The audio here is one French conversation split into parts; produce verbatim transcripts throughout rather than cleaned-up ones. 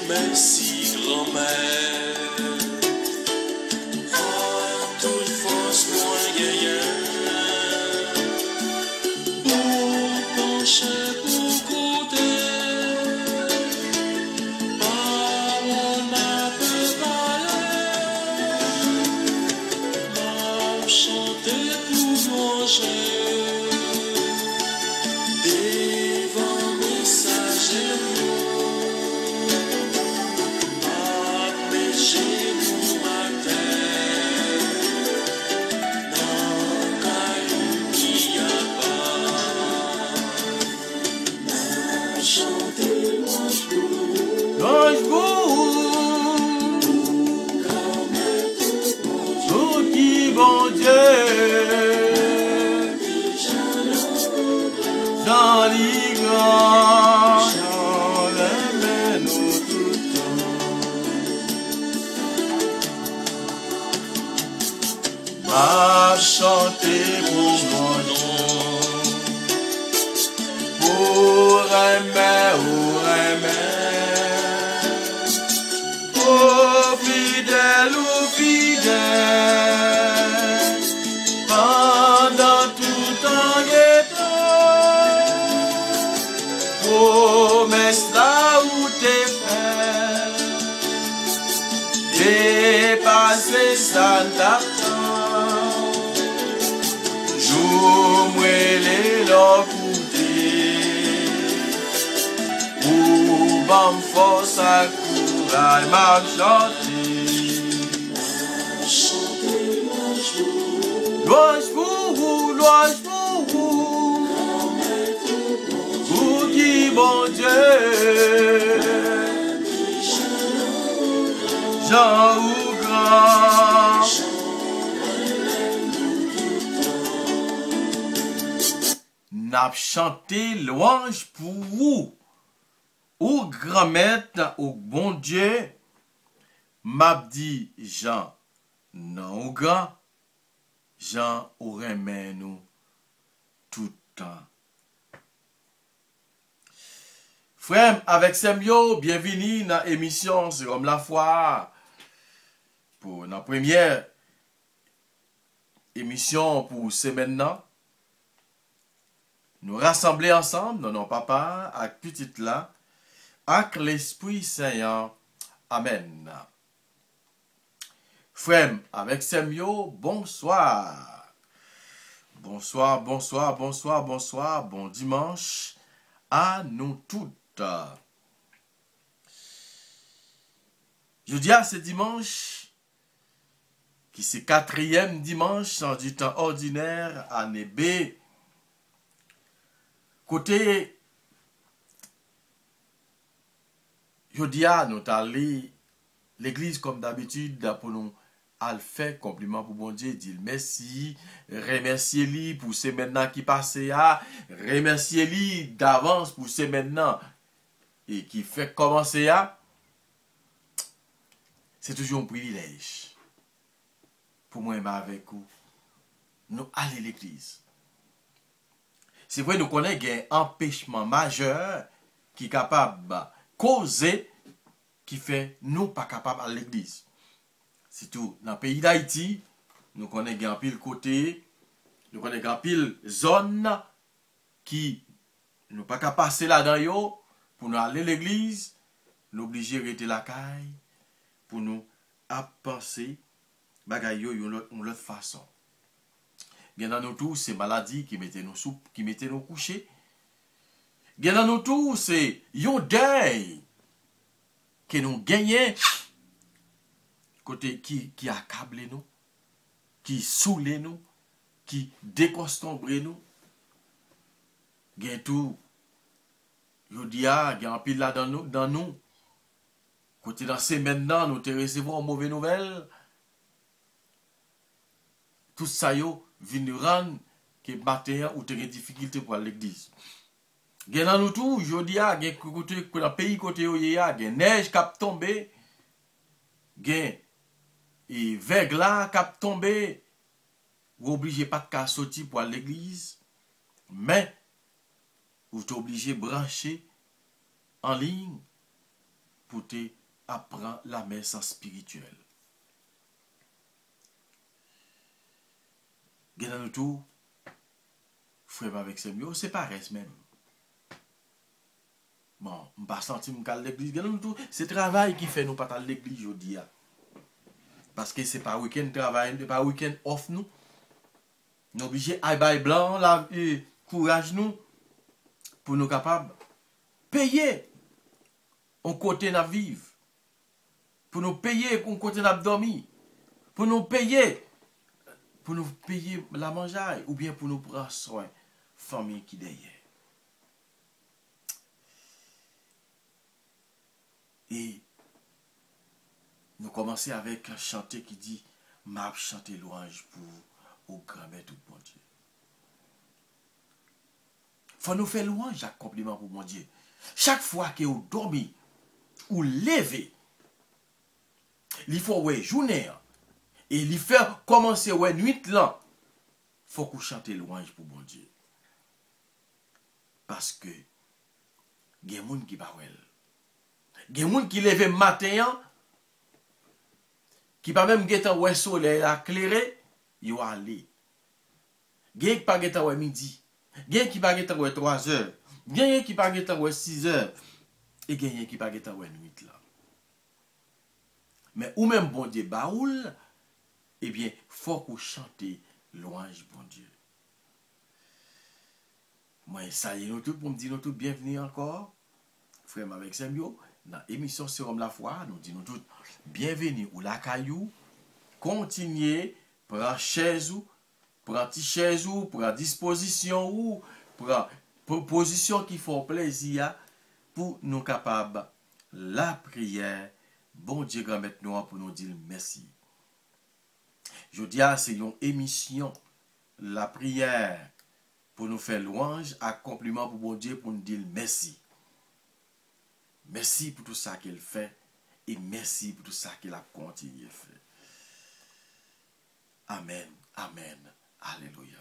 merci grand-mère. À toute force moins gaillard, pour pencher pour côté, parole n'a peu parler, m'a chanté pour manger. Devant messager, à chanter pour mon nom, pour aimer, pour aimer, pour fidèle ou fidèle, pendant tout temps et temps, promesse là où t'es fait, dépasser ça t'attend. Mwele l'okouté, ou bam force à courage m'a chanté. Louange pour vous, louange pour vous, vous qui bon Dieu, Jean ou grand. N'a chanté louange pour vous, ou grand maître, ou bon Dieu, m'a dit Jean, non ou grand, Jean aurait aimé nous tout le temps. Frère, avec Semyo, bienvenue dans l'émission C'est comme la foi, pour notre première émission pour ce maintenant. Nous rassembler ensemble, non, non, papa, avec petite là, avec l'Esprit Saint. Amen. Frère, avec Semyo, bonsoir. Bonsoir, bonsoir, bonsoir, bonsoir, bon dimanche à nous toutes. Je dis à ce dimanche, qui c'est quatrième dimanche dans du temps ordinaire, année B. Côté, je dis à nous allons l'église comme d'habitude pour nous à faire compliment pour bon Dieu, dire merci, remercier lui pour ce maintenant qui passe à, remercier lui d'avance pour ce maintenant et qui fait commencer à. C'est toujours un privilège pour moi avec vous. Nous aller à l'église. C'est vrai, nous connaissons un empêchement majeur qui est capable de causer, qui fait nous pas capables à l'église. C'est tout. Dans le pays d'Haïti, nous connaissons un pile côté, nous connaissons un pile zone qui nous pas capable de passer là-dedans pour nous aller à l'église, nous obligés de rester la caille pour nous à penser bagay yo yon l'autre façon. Bien dans nous tous, c'est maladie qui mettait nous sous, qui mettait nous coucher. Bien dans nous tous, c'est yon deuil que nous gagnons côté qui qui accable nous, qui saoule nous, qui décostombre nous. Gen tout yo dia, gen pile là dans nous, dans nous. Côté dans ces maintenant nous te recevons une mauvaise nouvelle. Tout ça yo vient nous rendre que matin ou te des difficultés pour l'église. Gen dans nous tout, jodi a gen côté dans pays côté yo ya, gen neige k'ap tomber. Gen et verglas k'ap tomber. Ou obligé pas de sortir pour l'église, mais ou t'es obligé de brancher en ligne pour côté apprend la messe spirituelle. Gen nous tout, frère avec ses mieux, c'est pareil même. Bon, je ne pas senti à l'église. Gen nous tout, c'est travail qui fait nous pas à l'église aujourd'hui. Parce que c'est pas week-end travail, c'est pas week-end off nous. Nous obligés à bail blanc, la et courage nous pour nous capables payer on côté n'a vivre. Pour nous payer on côté n'a dormir. Pour nous payer pour nous payer la mangeaille ou bien pour nous prendre soin famille qui derrière. Et nous commençons avec un chanté qui dit m'a chanté louange pour au grand maître tout bon Dieu. Faut nous faire louange à compliment pour mon Dieu. Chaque fois que vous dormez ou levez, il faut ouais journée et il faut commencer ouais nuit là. Faut qu'on chante louange pour mon Dieu. Parce que il y a des gens qui pas well. Il y a des gens qui lèvent matin qui pas même guetter ouais soleil éclairé, yo aller. Gen qui pas guetter ouais midi. Gen qui pas guetter ouais trois heures. Gen qui pas guetter ouais six heures et gen qui pas guetter ouais nuit là. Mais ou même bon Dieu baoul, eh bien, faut qu'on chante louange bon Dieu. Moi, salut nous tous pour me dire nous tous bienvenue encore. Frère avec Sembio, dans l'émission Sérum la foi, nous disons tous bienvenue ou la caillou. Continuez, prends chaise ou, prends petit chaise ou, prends disposition ou, prends proposition qui font plaisir pour nous capables la prière. Bon Dieu grand maître nous pour nous dire merci. Je dis à c'est une émission la prière pour nous faire louange, à compliment pour bon Dieu pour nous dire merci. Merci pour tout ça qu'il fait et merci pour tout ça qu'il a continué à faire. Amen, amen, alléluia.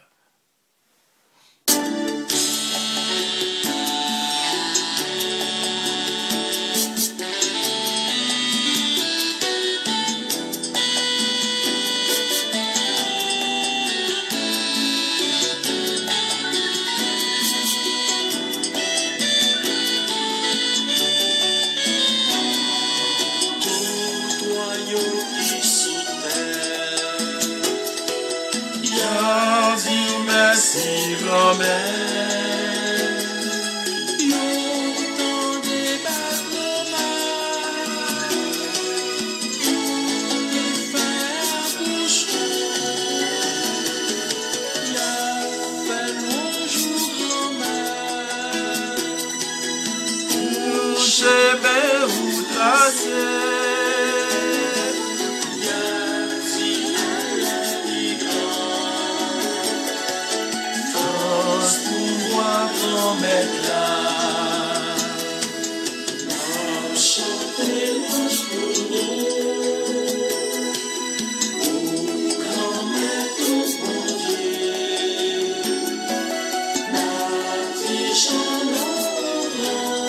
Merci grand-mère, yon tant de battements, yon de faire boucher, y'a fait bonjour grand-mère, pour chemin ou tracé. Mettre là, chanter louange pour nous, grand maître bon Dieu, la petite chanson,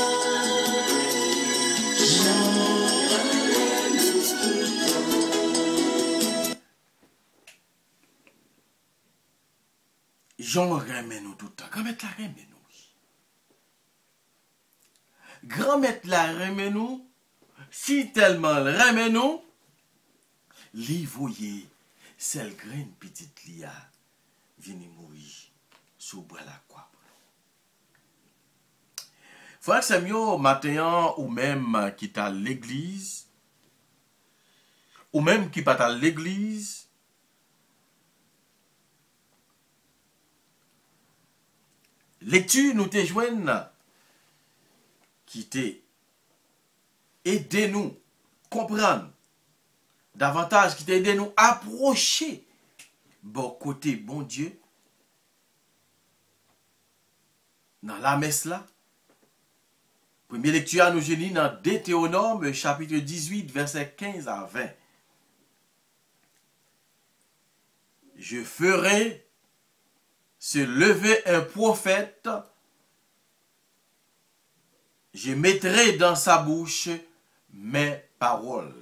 chante-nous tout le temps. J'en remets nous tout le temps. Grand maître la remets nous. Grand maître la remet nous, si tellement le remet nous, li voyez, celle graine petite lia, vini mourir, sous bras la croix. Frère Samuel, matin, ou même qui t'a l'église, ou même qui pas à l'église, lecture nous te joignent, qui t'est aidé nous comprendre davantage, qui t'a aidé nous approcher bon côté bon Dieu dans la messe là. Première lecture à nous génie dans Deutéronome chapitre dix-huit verset quinze à vingt. Je ferai se lever un prophète, je mettrai dans sa bouche mes paroles.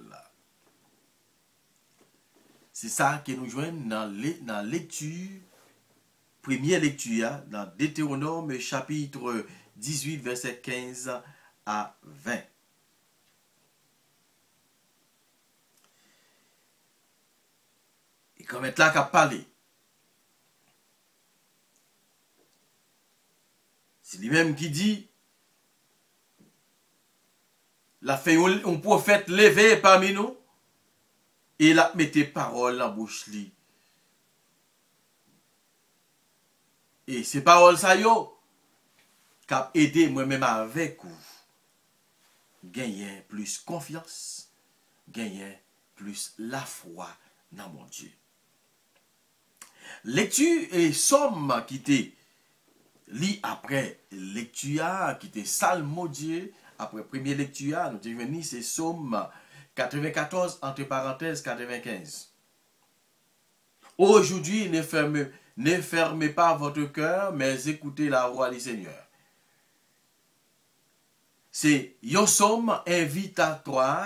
C'est ça que nous joignons dans la lecture, première lecture, dans Deutéronome chapitre dix-huit, verset quinze à vingt. Et comme est là qu'a parlé, c'est lui-même qui dit, la fait un prophète levé parmi nous, et il a mis tes paroles en bouche li. Et ces paroles ça yo, qui a aidé moi-même avec vous, gagner plus confiance, gagner plus la foi dans mon Dieu. Lecture et somme qui était lit après lecture, qui était psalmodié, après première lecture, nous devons venir, c'est somme quatre-vingt-quatorze, entre parenthèses quatre-vingt-quinze. Aujourd'hui, ne fermez, ne fermez pas votre cœur, mais écoutez la voix du Seigneur. C'est un somme invitatoire.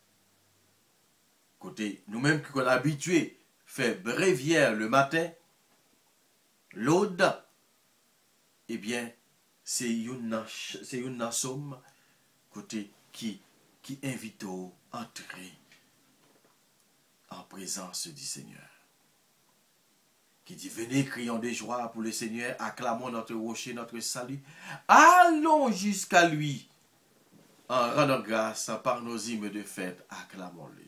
Côté nous-mêmes qui sommes habitués faire bréviaire le matin, l'aude, eh bien, c'est une, c'est une somme côté qui, qui invite à entrer en présence du Seigneur. Qui dit, venez, crions de joie pour le Seigneur, acclamons notre rocher, notre salut. Allons jusqu'à lui, en rendant grâce par nos hymnes de fête, acclamons-le.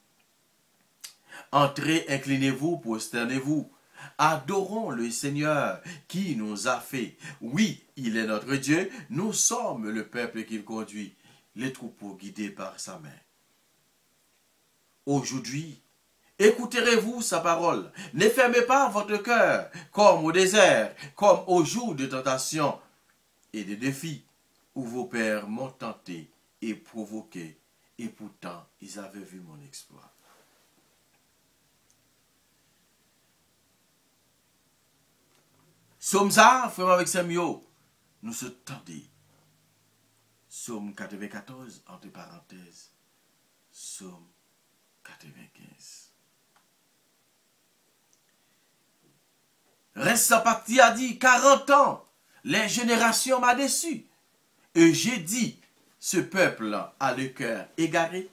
Entrez, inclinez-vous, prosternez-vous. Adorons le Seigneur qui nous a fait. Oui, il est notre Dieu. Nous sommes le peuple qu'il conduit, les troupeaux guidés par sa main. Aujourd'hui, écouterez-vous sa parole. Ne fermez pas votre cœur comme au désert, comme au jour de tentation et de défis où vos pères m'ont tenté et provoqué, et pourtant ils avaient vu mon exploit. Somme ça, frère avec Samuel, nous se tendez. Somme quatre-vingt-quatorze, entre parenthèses, Somme quatre-vingt-quinze. Reste sa partie a dit, quarante ans, les générations m'a déçu. Et j'ai dit, ce peuple a le cœur égaré.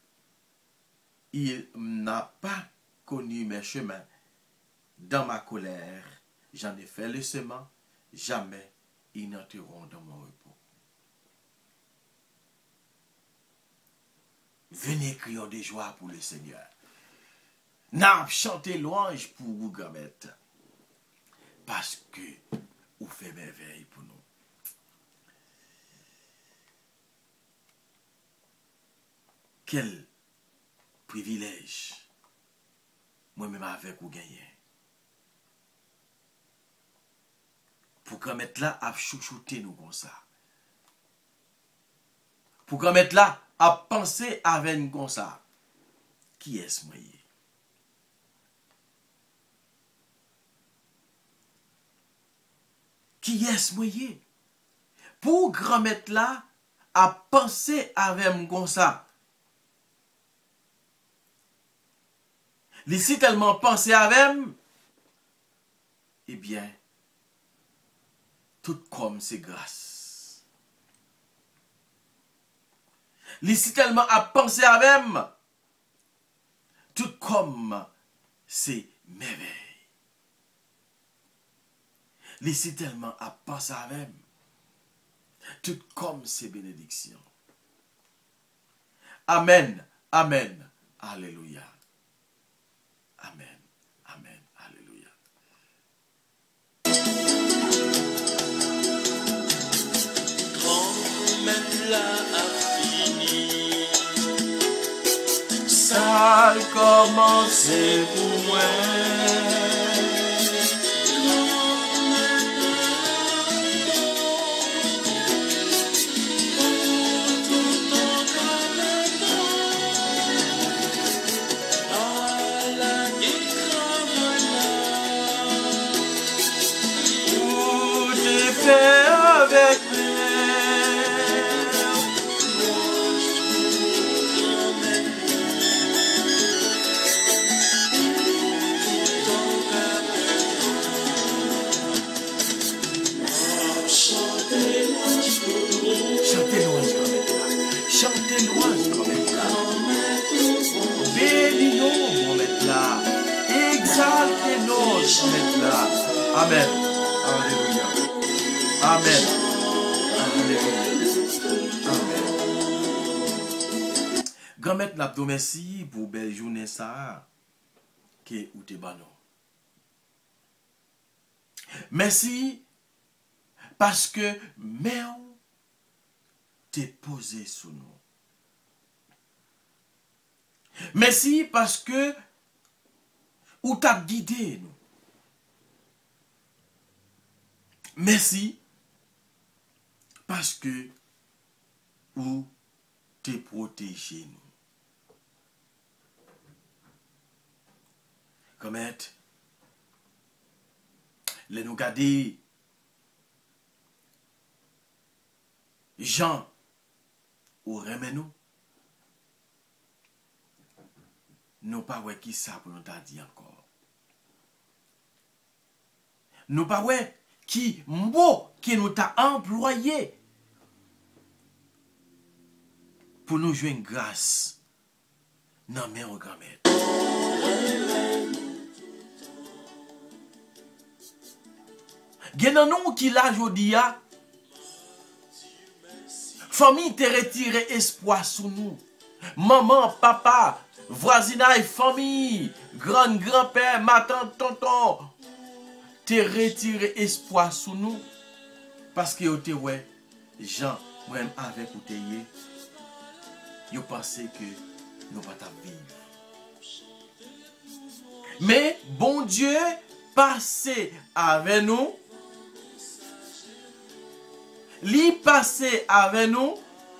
Il n'a pas connu mes chemins. Dans ma colère, j'en ai fait le sement, jamais ils n'entreront dans mon repos. Venez crions de joie pour le Seigneur. N'a chanté louange pour vous, Gamette. Parce que vous faites merveille pour nous. Quel privilège, moi-même avec vous gagner. Pour qu'on mette là à chouchouter nous comme ça. Pour qu'on mette là à penser avec nous comme ça. Qui est-ce moi? Qui est-ce moi? Pour qu'on mette là à penser avec nous comme ça. Laissez tellement penser avec nous. Eh bien, tout comme c'est grâce. Laissez tellement à penser avec nous. Tout comme c'est merveille. Laissez tellement à penser avec nous. Tout comme c'est bénédiction. Amen. Amen. Alléluia. Amen. Amen. Alléluia. Là a fini. Ça a commencé pour moi. Où j'ai fait avec Amen. Alléluia. Amen. Alléluia. Amen. Grand-mère n'a pas merci pour belle journée ça que ou te banon. Merci parce que mère t'es posé sous nous. Merci parce que ou t'as guidé nous. Merci parce que ou t'es protégé nous. Comment les nous garder Jean ou remet nous. Nous pas ouais qui ça pour nous t'a dit encore. Nous pas ouais qui mot qui nous t'a employé pour nous jouer une grâce dans mes grand-mère. Genan nous qui là jodi a famille te retiré espoir sur nous. Maman, papa, voisinage, famille, grand grand-père, ma tante, tonton, te retiré espoir sur nous parce que yo te ouais Jean moi-même avec ou te yé. Yo pensé que nous pas vivre. Mais bon Dieu passé avec nous. Li passé avec nous,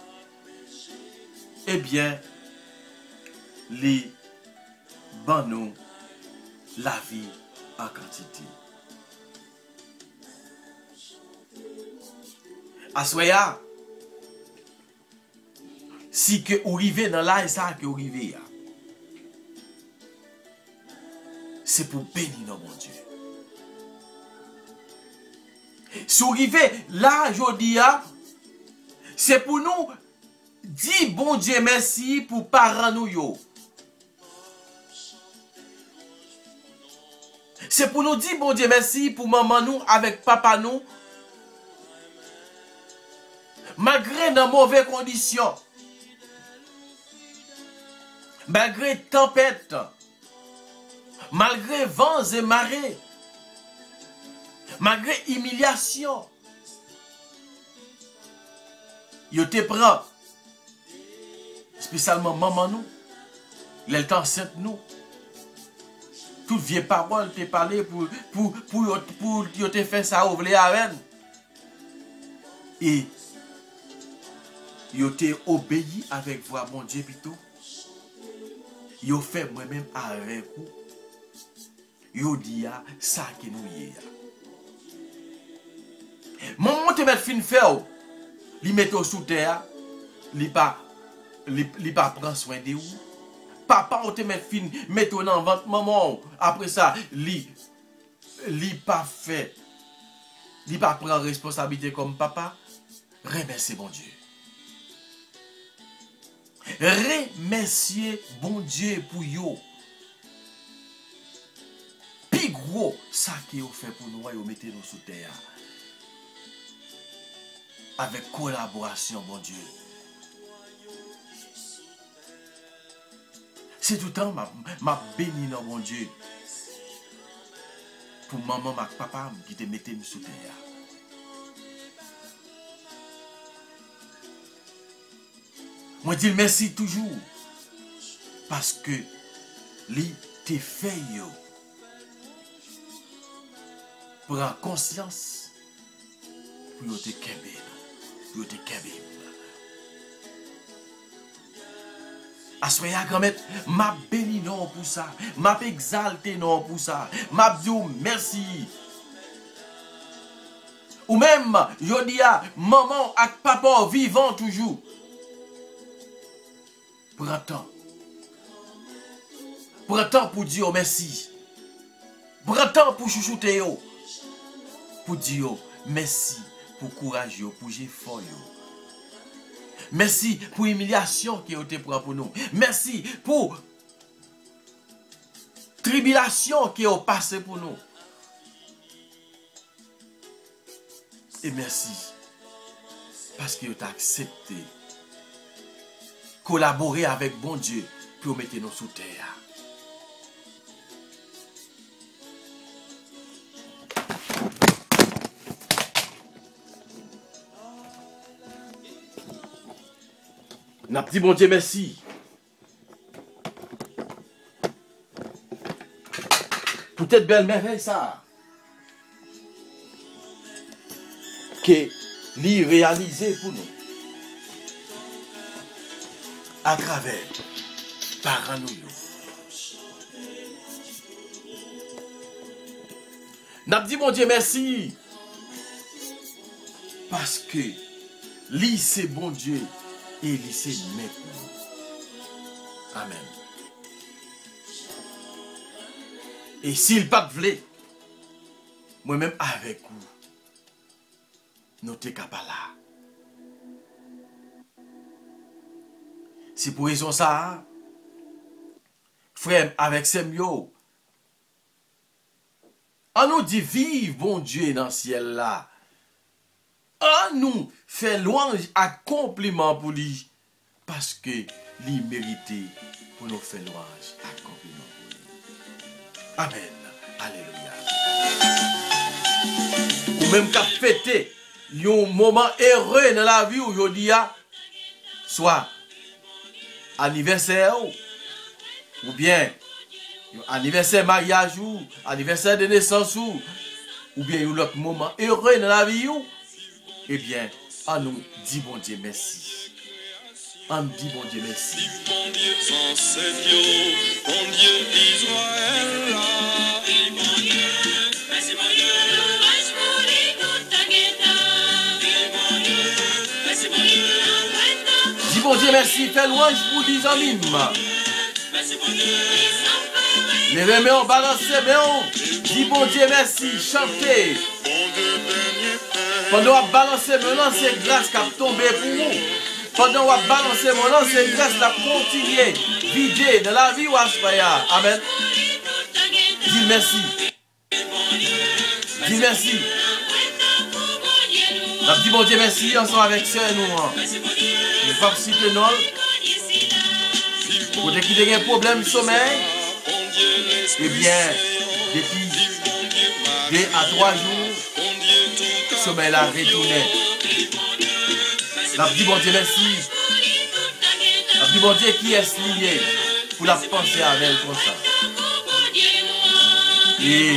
eh bien, li ban nous la vie en quantité. Aswaya, si que vous arrivez dans là et ça que vous arrivez, c'est pour bénir mon Dieu. Si vous arrivez là, aujourd'hui, c'est pour nous dire bon Dieu merci pour parents nous yo. C'est pour nous dire bon Dieu merci pour maman nous avec papa nous. Malgré nos mauvaises conditions, malgré tempête, malgré vents et marées, malgré humiliation, yo te prend, spécialement maman nous, il a le temps enceinte nous. Toute vieille parole te parlé pour pour pour pour yo te fait ça ou vle avec. Et yo te obéi avec voix mon Dieu plutôt. Yo fait moi-même avec vous. Yo dit ça que nous y est. Maman te met fin faire, li mette sous terre, li pas li, li pas prend soin de vous. Papa on te met fin mette dans ventre maman, après ça li li pas fait, li pas prend responsabilité comme papa. Remerciez bon Dieu. Remerciez bon Dieu pour yo. Pi gros ça qui yo fait pour nous, yo mettez nous sous terre. Avec collaboration, bon Dieu. C'est tout le temps ma, ma béni dans mon Dieu. Pour maman, ma papa qui te mettait sous terre. Moi dis merci toujours. Parce que li te fait yo. Prends conscience pour te kembe. Pour te kembe. Assoya grand-mère, m'a béni non pour ça, m'a exalté non pour ça, m'a dit merci. Ou même, je dis à maman et papa vivant toujours. Prends temps. Prends temps pour dire merci. Prends temps pour chouchouter yo. Pour dire merci, pour courage, pour effort. Merci pour l'humiliation qui a été prise pour nous. Merci pour tribulation qui a passé pour nous. Et merci. Parce que tu as accepté. Collaborer avec bon Dieu pour mettre nous sous terre. N'a dit bon Dieu merci. Peut-être belle merveille ça. Que l'y réaliser pour nous. À travers par nous. N'a dit mon Dieu merci. Parce que lui c'est bon Dieu et lui c'est maintenant. Amen. Et s'il pas voulait, moi-même avec vous, nous t'es capable là. C'est pour raison ça, frère, avec ces mieux, on nous dit vive bon Dieu dans le ciel là. On nous fait louange à compliment pour lui. Parce que lui mérité pour nous faire louange à compliment pour lui. Amen. Alléluia. Ou même qu'à fêter un moment heureux dans la vie aujourd'hui, soit anniversaire ou bien anniversaire mariage ou anniversaire de naissance ou, ou bien un autre moment heureux dans la vie ou, eh bien, on nous dit bon Dieu merci. On dit bon Dieu merci. Bon Dieu sans bon Dieu Israël là. Bon Dieu, merci mon Dieu, louange pour les bon Dieu, merci mon Dieu, dis bon Dieu merci, fais louange pour les amis. Merci mon Dieu. Levez mes mains, balancez mes mains. Dis bon Dieu merci, chantez. Pendant qu'on balance mes mains, c'est grâce qui a tombé pour vous. Pendant qu'on balance mes mains, c'est grâce qui a continué. Vider de la vie ou à Amen. Dis merci. Dis merci. Dis bon Dieu merci, ensemble avec ça nous. Ne pas citer non. Pour qui a un problème de sommeil, eh bien, depuis deux à trois jours, le sommeil a retourné. La dit bon Dieu merci. La dit bon Dieu qui est lié pour la penser avec elle comme ça. Et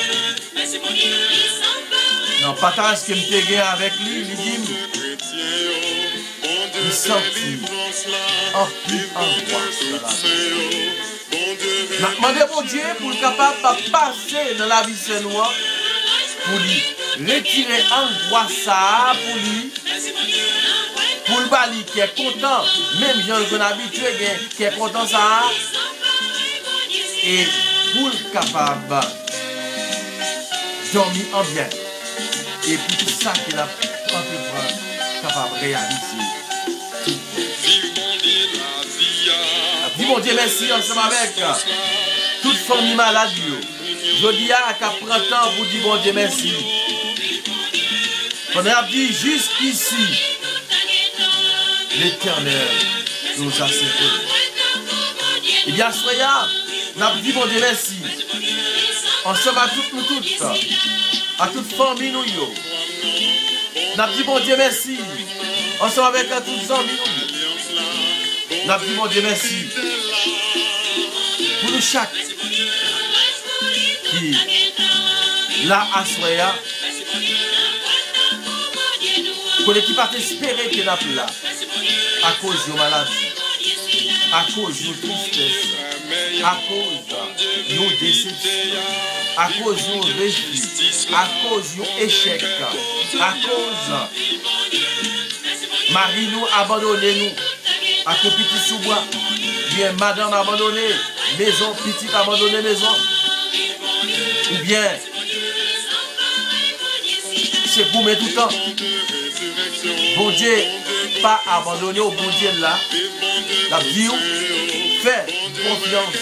non, partage que je t'ai avec lui, il dit, il sentit en plus angoisse dans la vie. Je demande mon Dieu pour le capable de passer dans la vie de noire, pour lui retirer angoisse ça, pour lui, pour le bali qui est content, même Jean qu'on habitué qui est content ça, et pour le capable de dormir en bien. Et pour tout ça qu'il a capable de réaliser. Dis mon Dieu merci ensemble avec toute famille malade. Je dis à qu'à prendre temps pour dire bon Dieu merci. On a dit jusqu'ici, l'Éternel nous a secourus. Eh bien, soyez, on a dit bon Dieu merci. Ensemble à toutes nous toutes, à toute famille nous. On a dit bon Dieu merci. Ensemble avec toutes les amis nous. On a dit mon Dieu merci pour nous chaque qui là à Soya pour l'équipe a espéré qu'il a là à cause de maladie, à cause de tristesse, à cause de nos déceptions, à cause de nos refus, à cause de nos échecs, à cause Marie nous abandonné nous. À cause petit sous-bois, bien madame abandonnée, maison, petite abandonnée, maison. Ou bien, c'est pour mettre tout le temps. Bon Dieu, pas abandonné au bon Dieu là. La vie, fais confiance,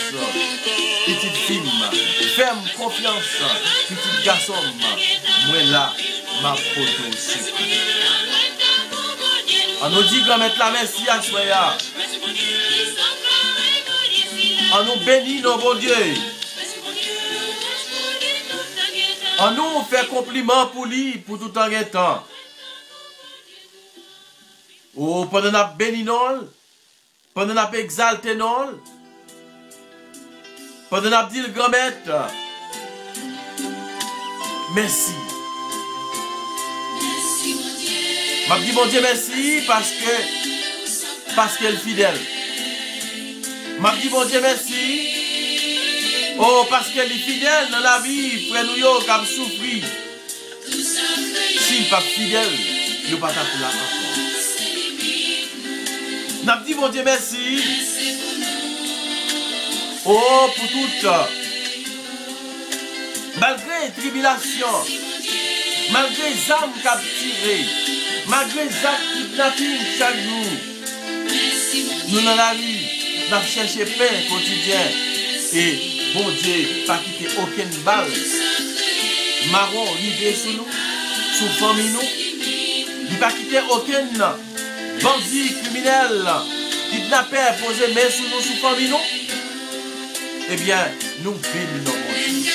petite fille. Fais confiance, petit garçon. Moi là, ma photo c'est. On nous dit grand-mère la merci à soya. On nous bénit nos bon Dieu. On nous fait compliment pour lui pour tout en temps. Oh, pendant qu'on béni non, pendant qu'on exalté non, pendant qu'on dit le grand-mère, merci. Je dis mon Dieu merci parce que parce qu'elle est fidèle. Je dis mon Dieu merci. Oh, parce qu'elle est fidèle dans la vie, frère nous yo qui a souffert. S'il n'est pas fidèle, il ne pas pour la encore. Je dis mon Dieu merci. Oh, pour tout. Malgré les tribulations, malgré les âmes capturées, malgré les actes kidnapping chaque jour, nous dans la vie, nous avons cherché paix quotidien. Et bon Dieu, pas quitter aucune balle. Marron, rivé sous nous, sous famille nous. Il pas quitter aucun bandit, criminel, kidnappeur, posé main sous nous, sous famille nous. Eh bien, nous bénissons bon Dieu.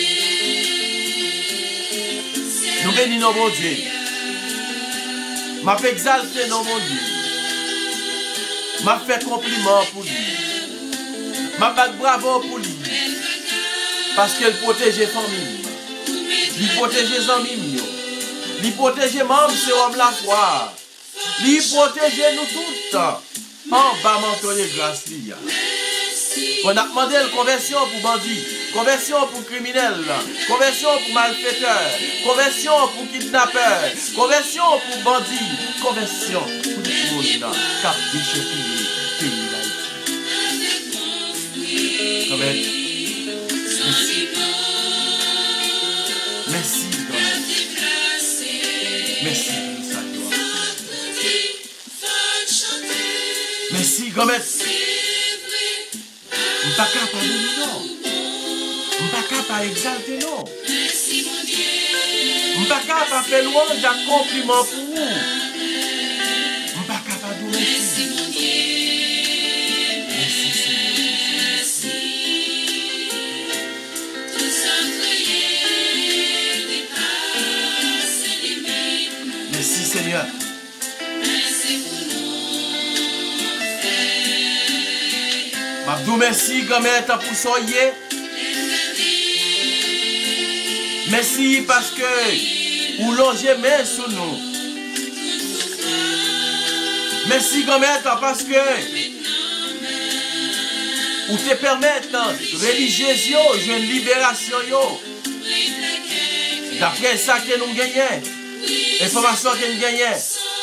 Nous bénissons bon Dieu. M'a fait exalter non mon Dieu. M'a fait compliment pour lui. M'a fait bravo pour lui. Parce qu'elle protège les familles. Il protège les amis. Il protège les membres de l'homme la foi. Il protège nous toutes. En bas manteau de grâce. On a demandé la conversion pour bandits, conversion pour criminels, conversion pour malfaiteurs, conversion pour kidnappeurs, conversion pour bandits, conversion pour tout le monde qui a déchiré le pays d'Haïti. Amen. Merci. Merci, Amen. Merci pour sa gloire. Merci, Gomet. Je ne suis pas capable de nous, non. Je ne suis pas capable d'exalter, non. Je ne suis pas capable de faire louange d'un compliment pour vous. Je ne suis pas capable de vous merci. Merci, Seigneur. Merci, Seigneur. M'abdou merci grand-mère pour soyer. Merci parce que vous longez main sur nous. Merci grand-mère parce que vous te permettez religieusement de une libération. D'après ça que nous gagnons, l'information que nous gagnons,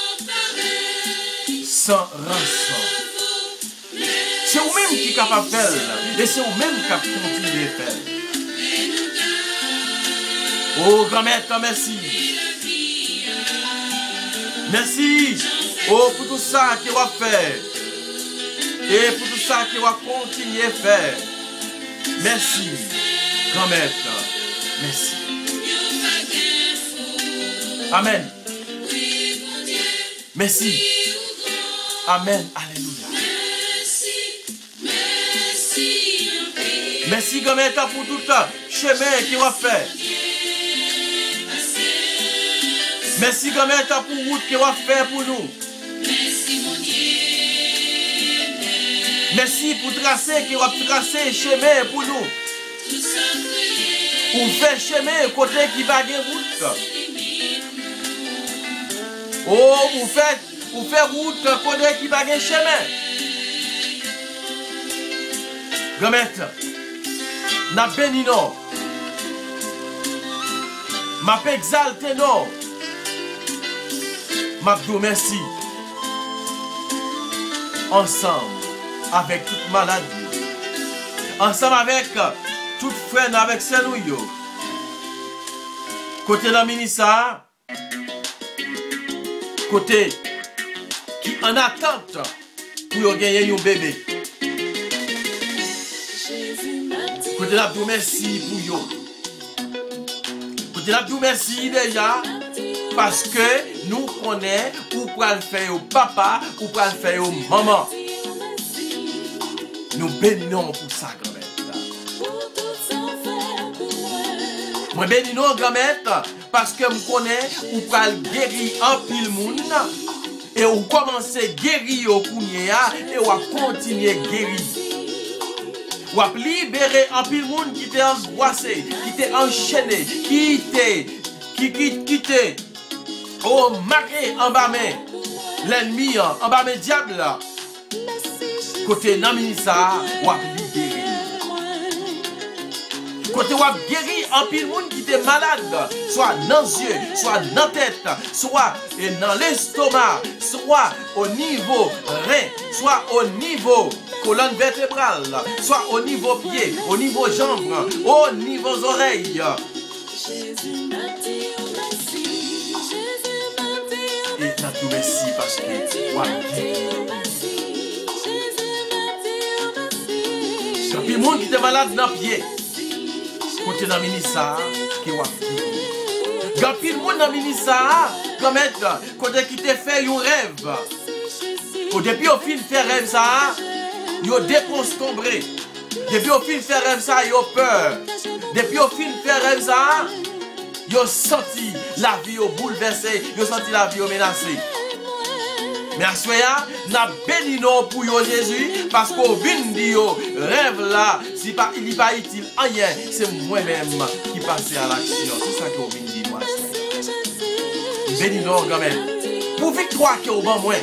sans rançon. C'est vous-même qui êtes capable de faire. Et c'est vous-même qui avez continué de faire. Oh, grand-mère, merci. Merci. Oh, pour tout ça que vous avez fait. Et pour tout ça que vous avez continué de faire. Merci. Grand-mère, merci. Amen. Merci. Amen. Alléluia. Merci grand-mère pour tout le chemin qu'il va faire. Merci grand-mère pour la route qu'il va faire pour nous. Merci pour tracer qu'il va tracer le chemin pour nous. Pour faire chemin côté qui va de route. Oh, vous faites, vous faites route côté qui va de chemin. Grand-mère, n'a béni non. M'a fait exalter non. M'a dit merci. Ensemble avec toute maladie. Ensemble avec toute frère avec Saint-Louis. Côté la ministère. Côté qui en attente pour gagner un bébé. Côté la merci pour yo. Côté la merci déjà Parce que nous connaissons ou pour le faire au papa ou pour le faire au maman. Nous bénissons pour ça, grand-mère. Moi bénis nous, grand-mère, parce que je connais ou pour le guérir en pile monde. Et on commence à guérir au Kounia et on va continuer à guérir. On va libérer un pile monde qui était angoissé, qui était enchaîné, qui était, qui, qui, qui était au marqué en bas main. L'ennemi en bas main diable. Côté Naminisa, on va libérer. Côté on guéri un pile monde qui était malade, soit dans les yeux, soit dans la tête, soit dans l'estomac, soit au niveau rein, soit au niveau colonne vertébrale, soit au niveau pied, au niveau jambes, au niveau oreilles. Et t'as tout merci parce que ouais. Un pile monde qui était malade dans le pied. Côté dans Minissa, qui est wap. Quand pile monde dans Minissa, comme être, côté qui te fait un rêve. Depuis au fin fait rêve ça, yo déconstombré. Depuis au fin fait rêve ça, yo peur. Depuis au fin fait rêve ça, yo senti la vie au bouleversé, yo senti la vie au menacé. Mais à ce moment-là, nous bénissons pour yo Jésus, parce qu'au vin de yo rêve là, si pas, il n'est pas utile rien, c'est moi-même qui passe à l'action. C'est ça qu'on vient de dire moi. Bénissons quand même. Pour victoire qui est au bon moins.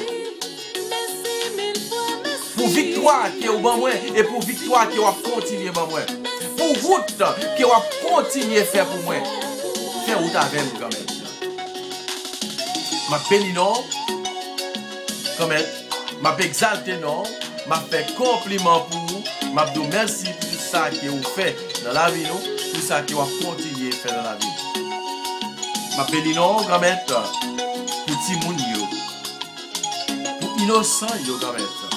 Pour victoire qui est au bon moins. Et pour victoire qui va continuer au bon moins. Pour route qui va continuer à faire pour moi. Faire route avec nous quand même. Ma bénissons. Comme m'a exalté non, m'a fait compliment pour vous, m'a dit merci pour tout ça que vous faites dans la vie, nous, tout ça que vous continuez à faire dans la vie. M'a béni non, grand-mère, pour petit monde yo, pour innocent yo, grand-mère,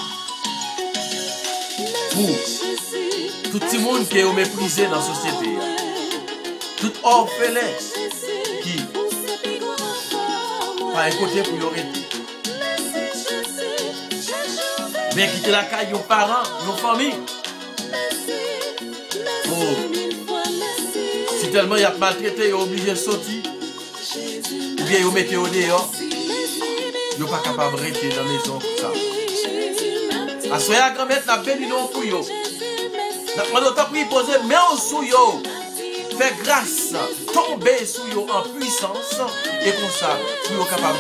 pour tout petit monde qui est méprisé dans la société, tout orphelin qui pas un côté pour y arrêter. Mais quitter la caille, nos parents, nos familles. Oh. Si tellement il y a maltraité, il est obligé de sortir. Ou bien il met au dehors. Il n'est pas capable de rester dans la maison comme ça. À ce moment-là, grand-mère, la béni non pour yo. Nous avons pris poser main sous yo. Faire grâce, tomber sous yo en puissance. Et comme ça, pour yo capable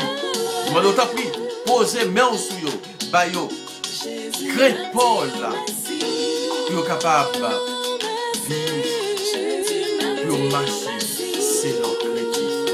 de grandir. Nous avons pris poser main sous yo. Bayo, crée Paul là, pour capable de vivre, pour marcher, c'est notre créatif.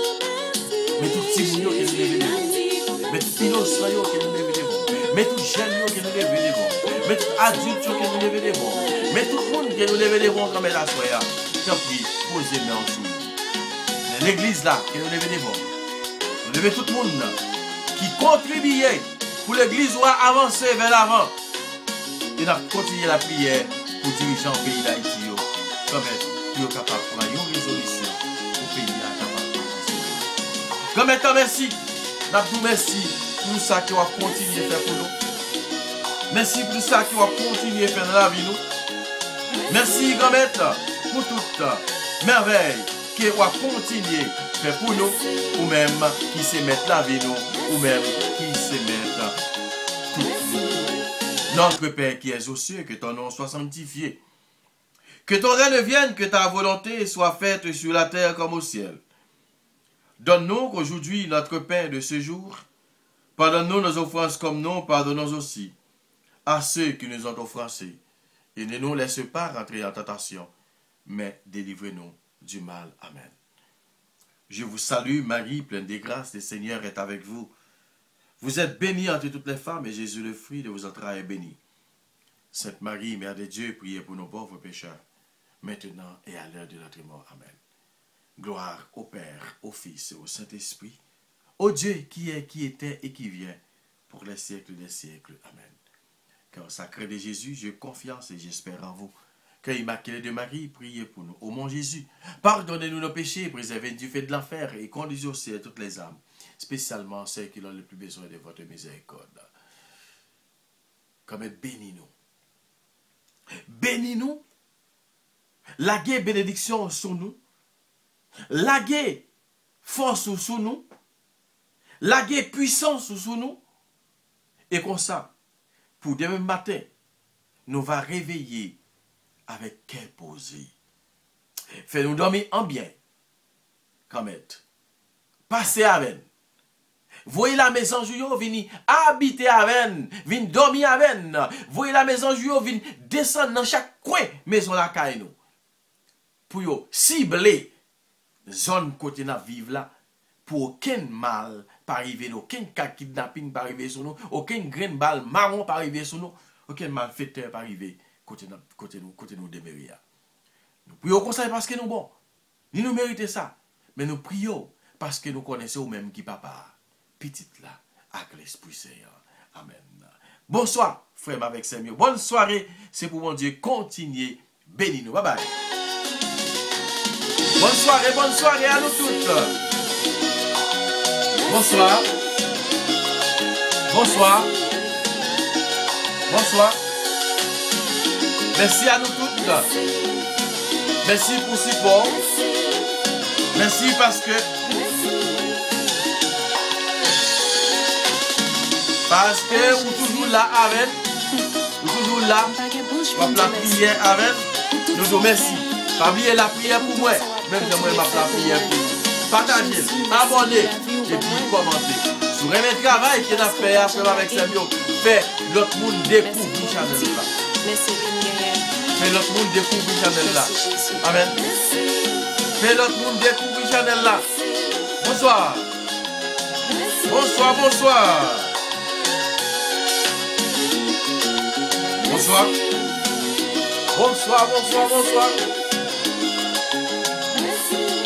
Mais tout petit mouillot qui nous lève devant, mais tout innocent qui nous lève devant, mais tout jeune qui nous lève devant, mais tout adulte qui nous lève devant, mais tout le monde qui nous lève devant comme elle a soya. Tant pis, posez mes en dessous. L'église là qui nous lève devant, nous lève tout le monde qui contribue pour l'église doit avancer vers l'avant. Et nous continuer la prière pour diriger le pays d'Haïti. Comme pour être capable de prendre une résolution pour le pays capable d'avancer. Comme étant merci, nous vous merci pour ça qui va continuer à faire pour nous. Merci pour ça qui va continuer à faire dans la vie nous. Merci grand maître pour toute merveille qui va continuer à faire pour nous, ou même qui se mettent la vie nous, ou même qui se mettent tout nous. Notre Père qui es aux cieux, que ton nom soit sanctifié. Que ton règne vienne, que ta volonté soit faite sur la terre comme au ciel. Donne-nous qu'aujourd'hui notre pain de ce jour. Pardonne-nous nos offenses comme nous pardonnons aussi à ceux qui nous ont offensés. Et ne nous laisse pas rentrer en tentation, mais délivrez-nous du mal. Amen. Je vous salue, Marie, pleine de grâce, le Seigneur est avec vous. Vous êtes bénie entre toutes les femmes, et Jésus, le fruit de vos entrailles, est béni. Sainte Marie, Mère de Dieu, priez pour nos pauvres pécheurs, maintenant et à l'heure de notre mort. Amen. Gloire au Père, au Fils et au Saint-Esprit, au Dieu qui est, qui était et qui vient, pour les siècles des siècles. Amen. Car au sacré de Jésus, j'ai confiance et j'espère en vous, Cœur immaculé de Marie, priez pour nous. Ô mon Jésus, pardonnez-nous nos péchés, préservez-nous du feu de l'enfer et conduisez au ciel toutes les âmes, spécialement ceux qui ont le plus besoin de votre miséricorde. Comme bénis-nous. Bénis-nous. Laguez bénédiction sur nous. Laguez force sur nous. Laguez puissance sur nous. Et comme ça, pour demain matin, nous va réveiller avec cœur posé. Fais-nous dormir en bien. Comme être. Passez avec. Voyez la maison Juyo vini habiter avec, vini dormir avec. Voyez la maison Juyo vini descendre dans chaque coin maison la caille nous. Pour yo cibler zone côté na vivre là pour aucun mal pas arriver nous, aucun cas kidnapping pas arriver sur nous, aucun grain de balle marron pas arriver sur nous, aucun malfaiteur pas arriver côté côté nous côté nous demeurer. Nous prions comme ça parce que nous bon. Ni nous méritons ça, mais nous prions parce que nous connaissons même qui papa. Petite là, avec l'Esprit Saint. Amen. Bonsoir, frère avec Samuel. Bonne soirée. C'est pour mon Dieu. Continuez. Bénis-nous. Bye bye. Bonne soirée, bonne soirée à nous toutes. Bonsoir. Bonsoir. Bonsoir. Merci à nous toutes. Merci pour ce support. Merci parce que Parce que vous toujours là avec, vous toujours là, pour la prière avec, nous vous merci. Pas oublier la prière pour moi, même si moi je la prière pour vous. Partagez, abonnez et puis commentez. Si vous aimez le travail que nous avons fait avec Samuel, fait l'autre monde découvrir Chanel là. Fait l'autre monde découvrir Chanel là. Amen. Fait l'autre monde découvrir Chanel là. Bonsoir. Bonsoir, bonsoir. Bonsoir. Bonsoir, bonsoir, bonsoir.